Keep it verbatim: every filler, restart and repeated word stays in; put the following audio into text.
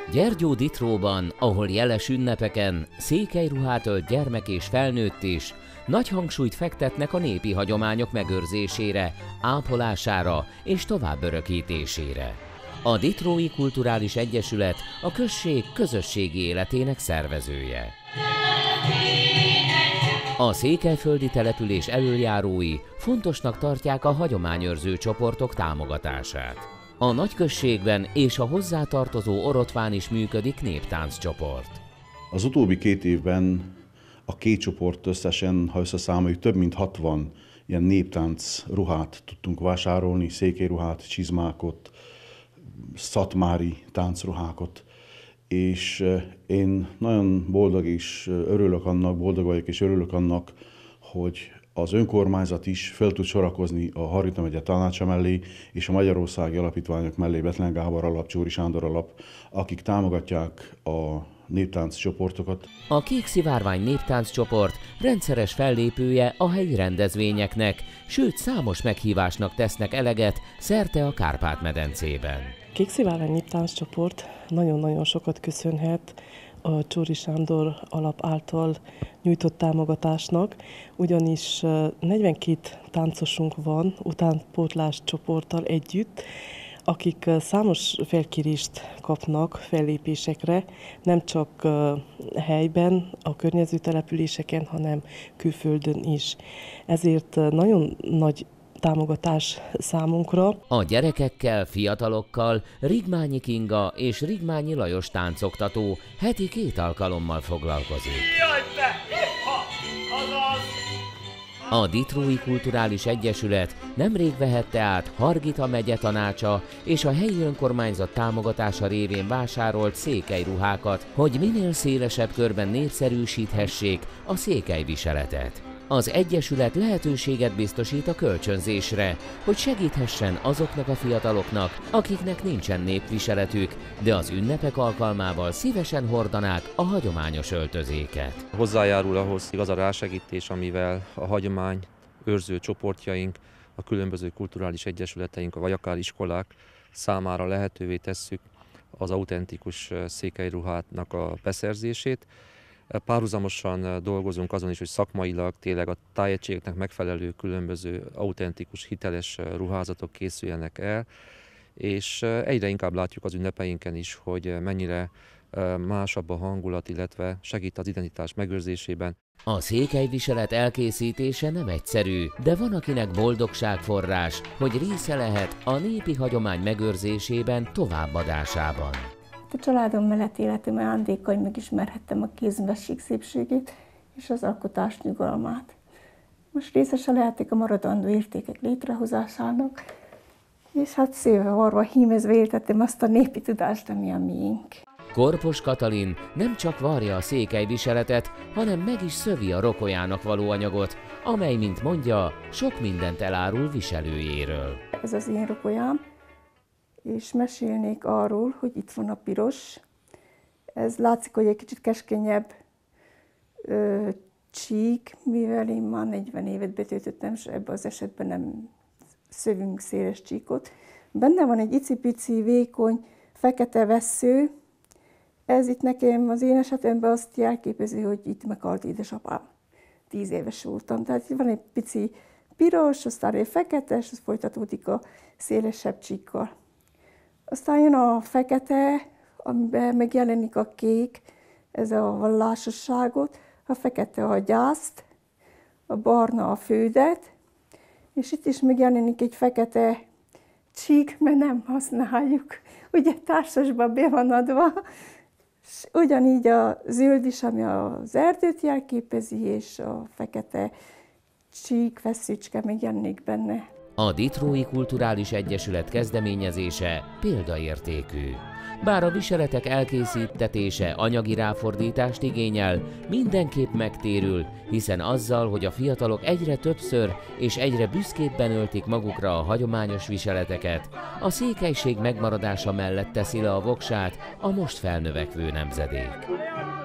Gyergyóditróban, ahol jeles ünnepeken székelyruhát ölt gyermek és felnőtt is, nagy hangsúlyt fektetnek a népi hagyományok megőrzésére, ápolására és továbbörökítésére. A Ditrói Kulturális Egyesület a község közösségi életének szervezője. A székelyföldi település elöljárói fontosnak tartják a hagyományőrző csoportok támogatását. A nagyközségben és a hozzátartozó Orotván is működik néptánccsoport. Az utóbbi két évben a két csoport összesen, ha összeszámoljuk, több mint hatvan ilyen néptánc ruhát tudtunk vásárolni, székelyruhát, csizmákot, szatmári táncruhákat. És én nagyon boldog és örülök annak, boldog vagyok és örülök annak, hogy az önkormányzat is fel tud sorakozni a Hargita megye tanácsa mellé és a Magyarországi Alapítványok mellé, Bethlen Gábor alap, Csóri Sándor alap, akik támogatják a néptánc csoportokat. A Kék Szivárvány néptánc csoport rendszeres fellépője a helyi rendezvényeknek, sőt számos meghívásnak tesznek eleget szerte a Kárpát-medencében. Kék Szivárvány néptánc csoport nagyon-nagyon sokat köszönhet a Csóri Sándor alap által nyújtott támogatásnak, ugyanis negyvenkét táncosunk van utánpótlás csoporttal együtt, akik számos felkérést kapnak fellépésekre, nem csak helyben, a környező településeken, hanem külföldön is. Ezért nagyon nagy támogatás számunkra. A gyerekekkel, fiatalokkal Rigmányi Kinga és Rigmányi Lajos táncoktató heti két alkalommal foglalkozik. A Ditrói Kulturális Egyesület nemrég vehette át Hargita megye tanácsa és a helyi önkormányzat támogatása révén vásárolt székelyruhákat, hogy minél szélesebb körben népszerűsíthessék a székelyviseletet. Az Egyesület lehetőséget biztosít a kölcsönzésre, hogy segíthessen azoknak a fiataloknak, akiknek nincsen népviseletük, de az ünnepek alkalmával szívesen hordanák a hagyományos öltözéket. Hozzájárul ahhoz igaz a rásegítés, amivel a hagyomány őrző csoportjaink, a különböző kulturális egyesületeink, vagy akár iskolák számára lehetővé tesszük az autentikus székelyruháknak a beszerzését. Párhuzamosan dolgozunk azon is, hogy szakmailag tényleg a tájegységeknek megfelelő különböző autentikus, hiteles ruházatok készüljenek el, és egyre inkább látjuk az ünnepeinken is, hogy mennyire másabb a hangulat, illetve segít az identitás megőrzésében. A székelyviselet elkészítése nem egyszerű, de van, akinek boldogságforrás, hogy része lehet a népi hagyomány megőrzésében, továbbadásában. A családom mellett életem ajándéka, hogy megismerhettem a kézművesség szépségét és az alkotás nyugalmát. Most részese lehetek a maradandó értékek létrehozásának, és hát szívve varva hímezve éltettem azt a népi tudást, ami a miénk. Korpos Katalin nem csak varja a székelyviseletet, hanem meg is szövi a rokolyának való anyagot, amely, mint mondja, sok mindent elárul viselőjéről. Ez az én rokolyám, és mesélnék arról, hogy itt van a piros. Ez látszik, hogy egy kicsit keskenyebb ö, csík, mivel én már negyven évet betöltöttem, és ebben az esetben nem szövünk széles csíkot. Benne van egy icipici, vékony, fekete vessző. Ez itt nekem az én esetemben azt jelképezi, hogy itt meghalt édesapám. Tíz éves voltam. Tehát itt van egy pici piros, aztán egy fekete, és az folytatódik a szélesebb csíkkal. Aztán jön a fekete, amiben megjelenik a kék, ez a vallásosságot, a fekete a gyászt, a barna a földet, és itt is megjelenik egy fekete csík, mert nem használjuk, ugye társasban be van adva. És ugyanígy a zöld is, ami az erdőt jelképezi, és a fekete csík, vesszőcske megjelenik benne. A Ditrói Kulturális Egyesület kezdeményezése példaértékű. Bár a viseletek elkészítetése anyagi ráfordítást igényel, mindenképp megtérül, hiszen azzal, hogy a fiatalok egyre többször és egyre büszkébben öltik magukra a hagyományos viseleteket, a székelység megmaradása mellett teszi le a voksát a most felnövekvő nemzedék.